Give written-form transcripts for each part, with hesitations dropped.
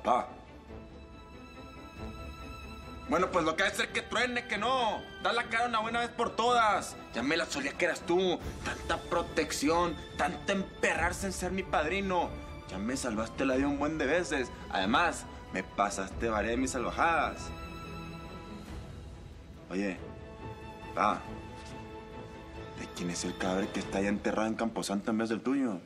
Va. Bueno, pues lo que hay que hacer que truene, que no. Da la cara una buena vez por todas. Ya me la solía que eras tú. Tanta protección, tanto emperrarse en ser mi padrino. Ya me salvaste la vida un buen de veces. Además, me pasaste varias de mis salvajadas. Oye, va. ¿De quién es el cadáver que está ahí enterrado en Camposanto en vez del tuyo?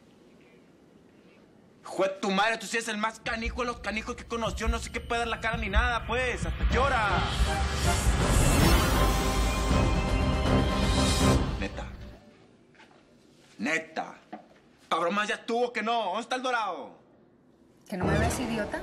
¡Jue tu madre! Tú sí eres el más canijo de los canijos que conoció. No sé qué puede dar la cara ni nada, pues. ¿Hasta qué hora? Neta. Neta. Cabrón, más ya estuvo que no. ¿Dónde está el dorado? ¿Que no me ves, idiota?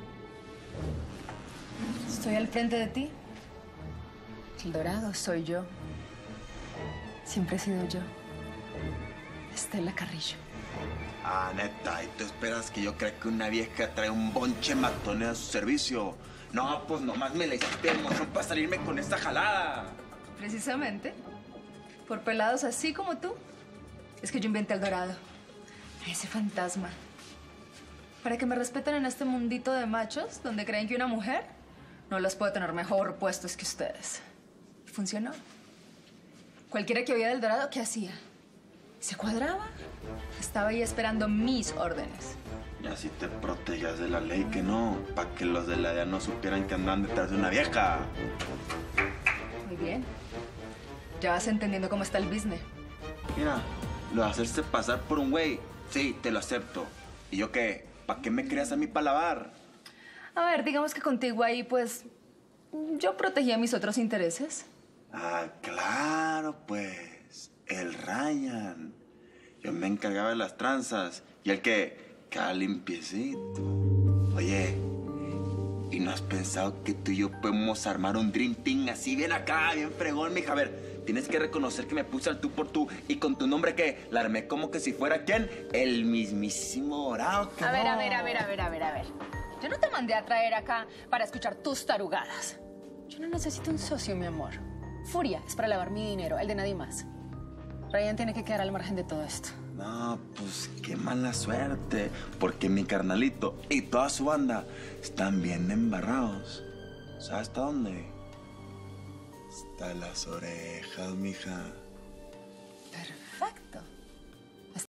Estoy al frente de ti. El dorado soy yo. Siempre he sido yo. Estela Carrillo. Ah, neta, ¿y tú esperas que yo crea que una vieja trae un bonche matone a su servicio? No, pues nomás me la hiciste de emoción para salirme con esta jalada. Precisamente, por pelados así como tú, es que yo inventé el dorado. A ese fantasma. Para que me respeten en este mundito de machos donde creen que una mujer no los puede tener mejor puestos que ustedes. Y funcionó. Cualquiera que oía del dorado, ¿qué hacía? Se cuadraba. Estaba ahí esperando mis órdenes. Y así te proteges de la ley que no, para que los de la DEA no supieran que andan detrás de una vieja. Muy bien. Ya vas entendiendo cómo está el business. Mira, lo de hacerse pasar por un güey, sí, te lo acepto. ¿Y yo qué? ¿Para qué me creas a mí para lavar? A ver, digamos que contigo ahí, pues, yo protegía mis otros intereses. Ah, claro, pues. El Ryan. Yo me encargaba de las tranzas. Y el que cada limpiecito. Oye, ¿y no has pensado que tú y yo podemos armar un dream team así bien acá, bien fregón, mija? A ver, tienes que reconocer que me puse al tú por tú y con tu nombre, ¿qué? La armé como que si fuera, ¿quién? El mismísimo Dorado. A ver. Yo no te mandé a traer acá para escuchar tus tarugadas. Yo no necesito un socio, mi amor. Furia es para lavar mi dinero, el de nadie más. Ryan tiene que quedar al margen de todo esto. No, pues qué mala suerte, porque mi carnalito y toda su banda están bien embarrados. ¿Sabes hasta dónde? Hasta las orejas, mija. Perfecto.